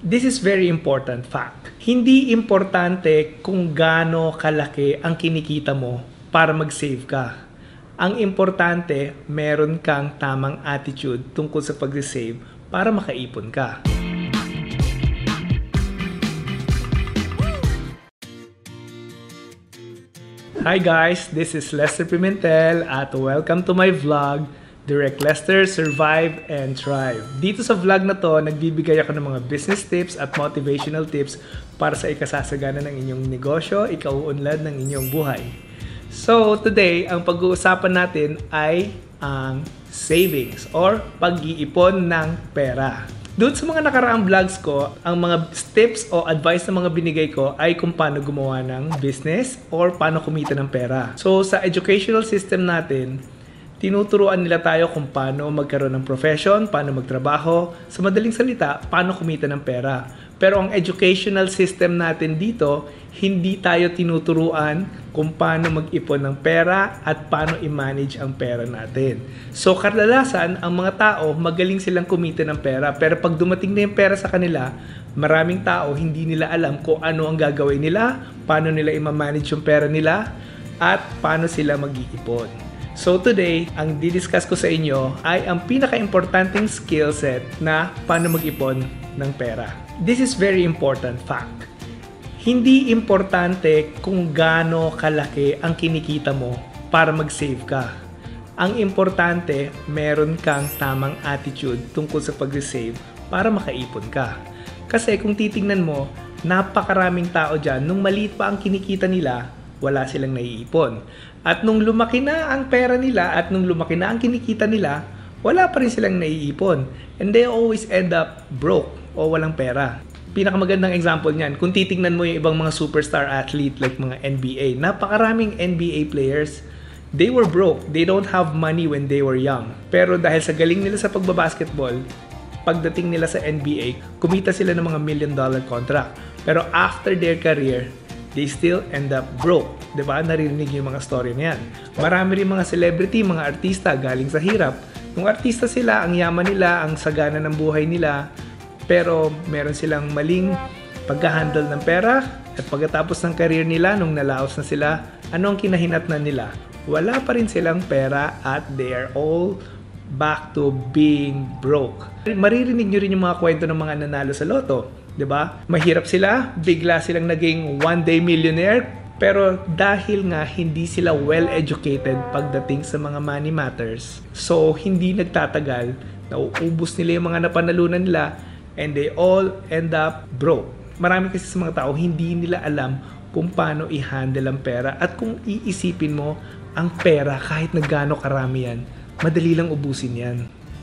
This is very important fact. Hindi importante kung gaano kalaki ang kinikita mo para mag-save ka. Ang importante, meron kang tamang attitude tungkol sa pag-save para makaipon ka. Hi guys, this is Lester Pimentel at welcome to my vlog, Direk Lester Survive and Thrive. Dito sa vlog na to, nagbibigay ako ng mga business tips at motivational tips para sa ikasasagana ng inyong negosyo, ikauunlad ng inyong buhay. So today, ang pag-uusapan natin ay ang savings or pag-iipon ng pera. Doon sa mga nakaraang vlogs ko, ang mga tips o advice na mga binigay ko ay kung paano gumawa ng business or paano kumita ng pera. So sa educational system natin, tinuturuan nila tayo kung paano magkaroon ng profession, paano magtrabaho, sa madaling salita, paano kumita ng pera. Pero ang educational system natin dito, hindi tayo tinuturuan kung paano mag-ipon ng pera at paano i-manage ang pera natin. So kadalasan, ang mga tao, magaling silang kumita ng pera. Pero pag dumating na yung pera sa kanila, maraming tao hindi nila alam kung ano ang gagawin nila, paano nila i-manage yung pera nila, at paano sila mag-iipon. So today, ang didiscuss ko sa inyo ay ang pinaka-importanting skill set na paano mag-ipon ng pera. This is very important fact. Hindi importante kung gaano kalaki ang kinikita mo para mag-save ka. Ang importante, meron kang tamang attitude tungkol sa pag-save para makaipon ka. Kasi kung titingnan mo, napakaraming tao dyan, nung maliit pa ang kinikita nila, wala silang naiipon. At nung lumaki na ang pera nila at nung lumaki na ang kinikita nila, wala pa rin silang naiipon. And they always end up broke o walang pera. Pinakamagandang example niyan, kung titingnan mo yung ibang mga superstar athlete like mga NBA, napakaraming NBA players, they were broke. They don't have money when they were young. Pero dahil sa galing nila sa pagbabasketball, pagdating nila sa NBA, kumita sila ng mga $1 million contract. Pero after their career, they still end up broke. Diba? Naririnig yung mga story na yan. Marami rin mga celebrity, mga artista galing sa hirap. Kung artista sila, ang yaman nila, ang sagana ng buhay nila, pero meron silang maling pagka-handle ng pera at pagkatapos ng career nila, nung nalaos na sila, ano ang kinahinatnan nila? Wala pa rin silang pera at they are all back to being broke. Maririnig nyo rin yung mga kwento ng mga nanalo sa loto. 'Di ba? Mahirap sila, bigla silang naging one-day millionaire, pero dahil nga hindi sila well-educated pagdating sa mga money matters, so hindi nagtatagal, nauubos nila yung mga napanalunan nila and they all end up broke. Marami kasi sa mga tao hindi nila alam kung paano i-handle ang pera at kung iisipin mo ang pera kahit na gaano karami yan, madali lang ubusin yan.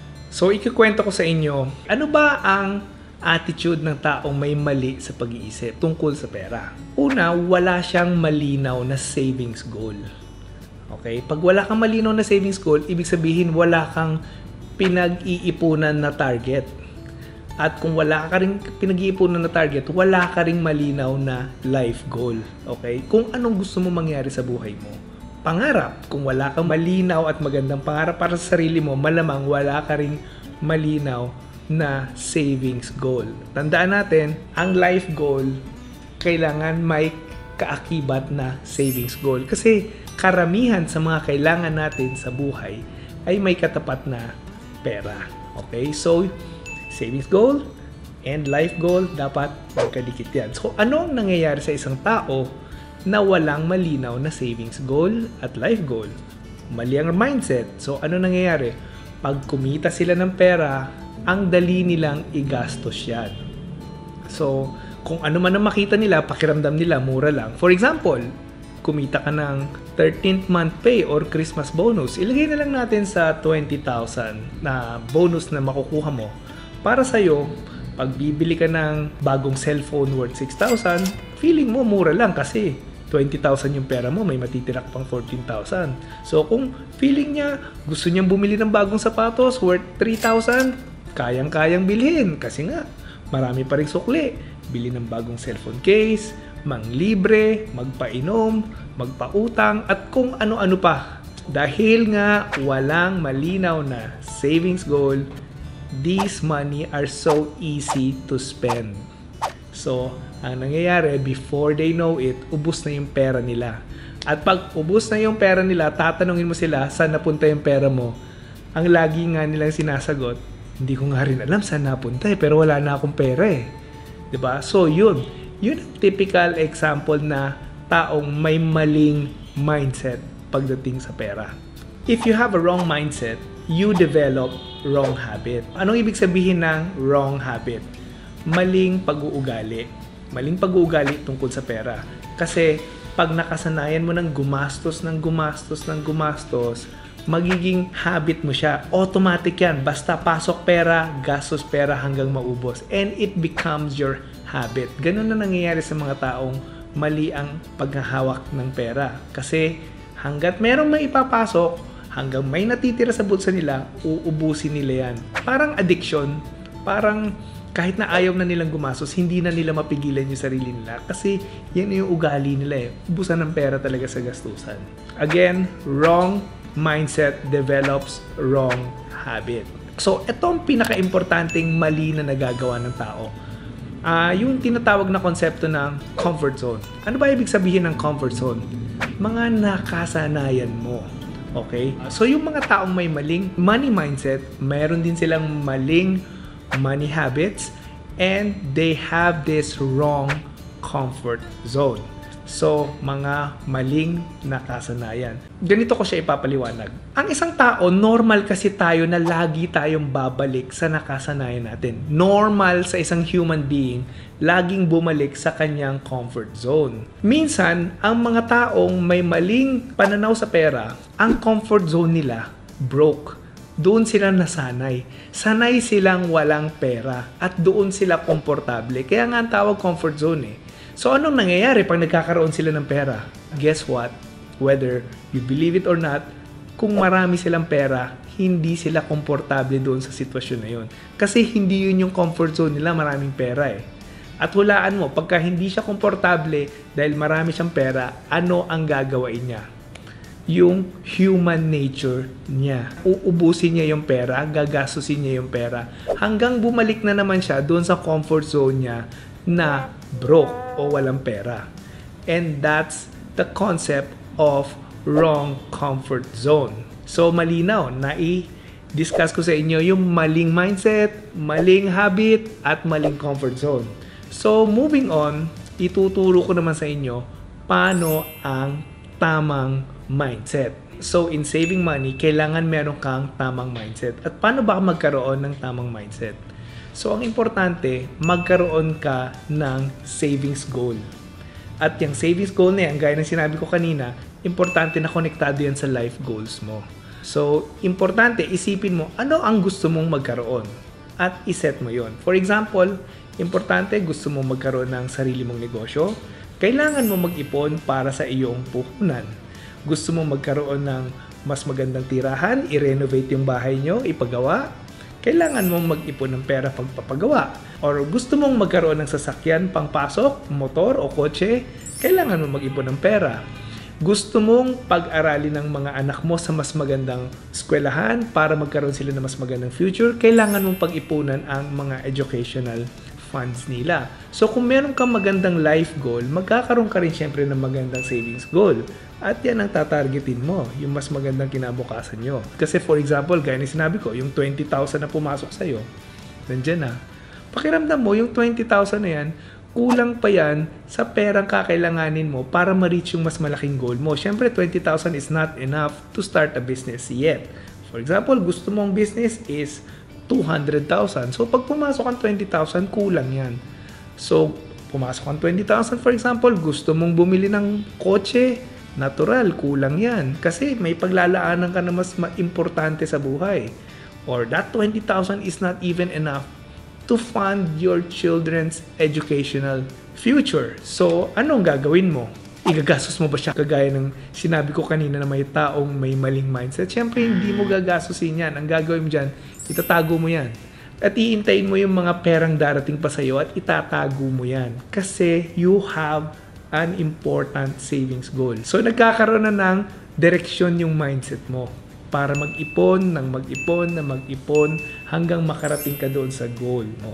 So ikikwento ko sa inyo, ano ba ang attitude ng taong may mali sa pag-iisip tungkol sa pera? Una, wala siyang malinaw na savings goal. Okay? Pag wala kang malinaw na savings goal, ibig sabihin wala kang pinag-iipunan na target. At kung wala ka rin pinag-iipunan na target, wala ka rin malinaw na life goal. Okay? Kung anong gusto mo mangyari sa buhay mo. Pangarap, kung wala kang malinaw at magandang pangarap para sa sarili mo, malamang wala ka rin malinaw na savings goal. Tandaan natin, ang life goal, kailangan may kaakibat na savings goal. Kasi karamihan sa mga kailangan natin sa buhay ay may katapat na pera. Okay? So, savings goal and life goal, dapat magkadikit yan. So, ano ang nangyayari sa isang tao na walang malinaw na savings goal at life goal? Mali ang mindset. So, ano nangyayari? Pag kumita sila ng pera, ang dali nilang igastos yan. So, kung ano man ang makita nila, pakiramdam nila, mura lang. For example, kumita ka ng 13th month pay or Christmas bonus. Ilagay na lang natin sa 20,000 na bonus na makukuha mo. Para sa'yo, pag bibili ka ng bagong cellphone worth 6,000, feeling mo mura lang kasi 20,000 yung pera mo, may matitira pang 14,000. So, kung feeling niya, gusto niyang bumili ng bagong sapatos worth 3,000, kayang-kayang bilhin kasi nga marami pa ring sukli. Bili ng bagong cellphone case, manglibre, magpainom, magpautang at kung ano-ano pa. Dahil nga walang malinaw na savings goal, these money are so easy to spend. So, ang nangyayari, before they know it, ubos na yung pera nila. At pag ubos na yung pera nila, tatanungin mo sila, saan napunta yung pera mo? Ang lagi nga nilang sinasagot, hindi ko nga rin alam saan napunta pero wala na akong pera eh. 'Di ba? So, yun ang typical example na taong may maling mindset pagdating sa pera. If you have a wrong mindset, you develop wrong habit. Anong ibig sabihin ng wrong habit? Maling pag-uugali. Maling pag-uugali tungkol sa pera. Kasi pag nakasanayan mo ng gumastos, magiging habit mo siya. Automatic yan. Basta pasok pera, gastos pera hanggang maubos. And it becomes your habit. Ganun na nangyayari sa mga taong mali ang paghahawak ng pera. Kasi hanggat merong may ipapasok, hanggang may natitira sa bulsa nila, uubusin nila yan. Parang addiction. Parang kahit na ayaw na nilang gumastos, hindi na nila mapigilan yung sarili nila. Kasi yan yung ugali nila eh. Ubusan ng pera talaga sa gastusan. Again, wrong mindset develops wrong habit. So, ito ang pinaka-importanting mali na nagagawa ng tao. Yung tinatawag na konsepto ng comfort zone. Ano ba ibig sabihin ng comfort zone? Mga nakasanayan mo. Okay? So, yung mga taong may maling money mindset, mayroon din silang maling money habits, and they have this wrong comfort zone. So, mga maling nakasanayan. Ganito ko siya ipapaliwanag. Ang isang tao, normal kasi tayo na lagi tayong babalik sa nakasanayan natin. Normal sa isang human being, laging bumalik sa kanyang comfort zone. Minsan, ang mga taong may maling pananaw sa pera, ang comfort zone nila broke. Doon sila nasanay. Sanay silang walang pera at doon sila komportable. Kaya nga ang tawag comfort zone eh. So anong nangyayari pag nagkakaroon sila ng pera? Guess what? Whether you believe it or not, kung marami silang pera, hindi sila komportable doon sa sitwasyon na yun. Kasi hindi yun yung comfort zone nila, maraming pera eh. At hulaan mo, pagka hindi siya komportable dahil marami siyang pera, ano ang gagawain niya? Yung human nature niya. Uubusin niya yung pera, gagastusin niya yung pera, hanggang bumalik na naman siya doon sa comfort zone niya na broke o walang pera. And that's the concept of wrong comfort zone. So malinaw, discuss ko sa inyo yung maling mindset, maling habit, at maling comfort zone. So moving on, ituturo ko naman sa inyo paano ang tamang mindset. So, in saving money, kailangan meron kang tamang mindset. At paano ba magkaroon ng tamang mindset? So, ang importante, magkaroon ka ng savings goal. At yung savings goal na yan, gaya ng sinabi ko kanina, importante na konektado yan sa life goals mo. So, importante, isipin mo, ano ang gusto mong magkaroon? At iset mo yon. For example, importante, gusto mong magkaroon ng sarili mong negosyo, kailangan mo mag-ipon para sa iyong puhunan. Gusto mo magkaroon ng mas magandang tirahan, i-renovate yung bahay nyo, ipagawa, kailangan mo mag-ipon ng pera pagpapagawa. Or gusto mong magkaroon ng sasakyan pangpasok, motor o kotse, kailangan mo mag-ipon ng pera. Gusto mong pag-aralin ng mga anak mo sa mas magandang eskwelahan para magkaroon sila ng mas magandang future, kailangan mong pag-ipunan ang mga educational funds nila. So kung meron kang magandang life goal, magkakaroon ka rin syempre ng magandang savings goal. At yan ang tatargetin mo, yung mas magandang kinabukasan nyo. Kasi for example, gaya ni sinabi ko, yung 20,000 na pumasok sa'yo, nandyan na. Pakiramdam mo, yung 20,000 na yan, kulang pa yan sa perang kakailanganin mo para ma-reach yung mas malaking goal mo. Syempre, 20,000 is not enough to start a business yet. For example, gusto mong business is 200,000. So, pag pumasok ang 20,000, kulang yan. So, pumasok ang 20,000, for example, gusto mong bumili ng kotse, natural, kulang yan. Kasi may paglalaanan ka na mas importante sa buhay. Or that 20,000 is not even enough to fund your children's educational future. So, anong gagawin mo? Igagastos mo ba siya? Kagaya ng sinabi ko kanina na may taong may maling mindset. Siyempre, hindi mo gagastusin yan. Ang gagawin mo dyan, itatago mo yan. At iintayin mo yung mga perang darating pa sa'yo at itatago mo yan. Kasi you have an important savings goal. So, nagkakaroon na ng direksyon yung mindset mo. para mag-ipon ng mag-ipon na mag-ipon hanggang makarating ka doon sa goal mo.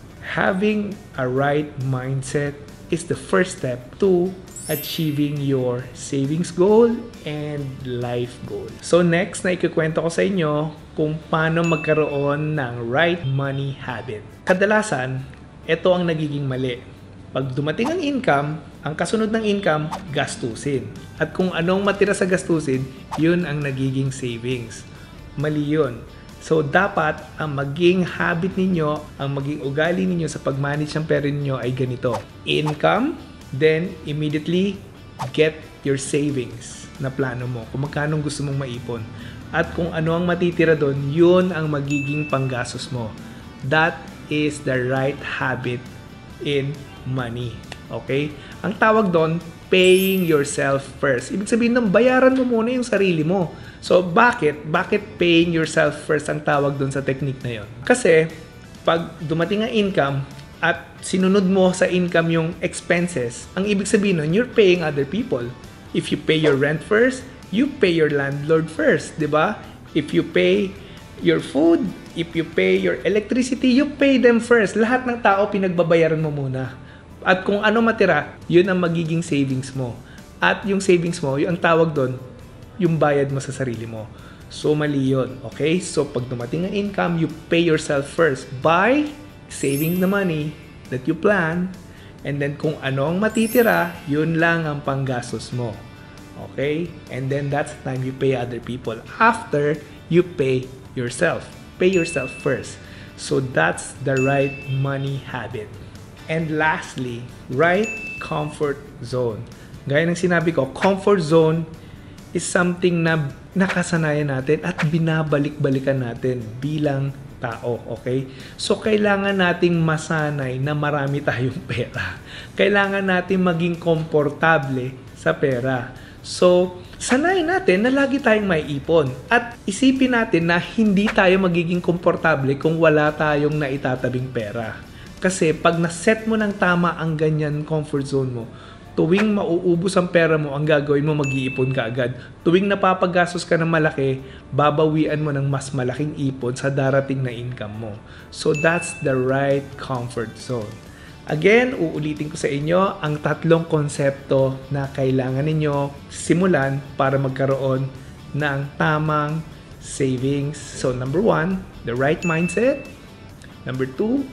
Having a right mindset is the first step to achieving your savings goal and life goal. So next na ikukwento ko sa inyo kung paano magkaroon ng right money habit. Kadalasan, ito ang nagiging mali. Pag dumating ang income, ang kasunod ng income, gastusin. At kung anong matira sa gastusin, yun ang nagiging savings. Mali yun. So, dapat ang maging habit ninyo, ang maging ugali ninyo sa pag-manage ng pera ninyo ay ganito. Income, then immediately get your savings na plano mo. Kung magkano gusto mong maipon. At kung ano ang matitira doon, yun ang magiging panggastos mo. That is the right habit in money. Okay? Ang tawag doon, paying yourself first. Ibig sabihin ng bayaran mo muna yung sarili mo. So, bakit? Bakit paying yourself first ang tawag doon sa technique na yon? Kasi, pag dumating ang income at sinunod mo sa income yung expenses, ang ibig sabihin nun, you're paying other people. If you pay your rent first, you pay your landlord first. Diba? If you pay your food, if you pay your electricity, you pay them first. Lahat ng tao, pinagbabayaran mo muna. At kung ano matira, yun ang magiging savings mo. At yung savings mo, yung ang tawag doon, yung bayad mo sa sarili mo. So, mali yun. Okay? So, pag dumating ang income, you pay yourself first by saving the money that you plan. And then, kung ano ang matitira, yun lang ang panggastos mo. Okay? And then, that's the time you pay other people. After, you pay yourself. Pay yourself first. So, that's the right money habit. And lastly, right comfort zone. Gaya ng sinabi ko, comfort zone is something na nakasanayan natin at binabalik-balikan natin bilang tao, okay? So, kailangan nating masanay na marami tayong pera. Kailangan nating maging komportable sa pera. So, sanayin natin na lagi tayong may ipon. At isipin natin na hindi tayo magiging komportable kung wala tayong naitatabing pera. Kasi pag naset mo ng tama ang ganyan comfort zone mo, tuwing mauubos ang pera mo, ang gagawin mo, mag-iipon ka agad. Tuwing napapagastos ka ng malaki, babawian mo ng mas malaking ipon sa darating na income mo. So, that's the right comfort zone. Again, uulitin ko sa inyo ang tatlong konsepto na kailangan ninyo simulan para magkaroon ng tamang savings. So, number 1, the right mindset. Number 2,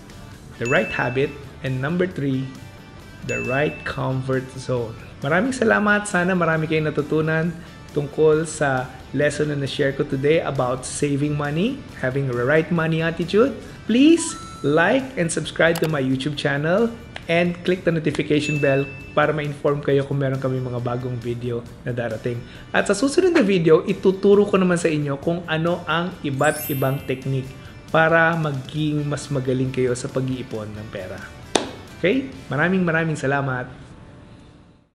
the right habit. And number 3, the right comfort zone. Maraming salamat. Sana marami kayong natutunan tungkol sa lesson na na-share ko today about saving money, having a right money attitude. Please like and subscribe to my YouTube channel and click the notification bell para ma-inform kayo kung meron kami mga bagong video na darating. At sa susunod na video, ituturo ko naman sa inyo kung ano ang iba't ibang technique para maging mas magaling kayo sa pag-iipon ng pera. Okay? Maraming salamat.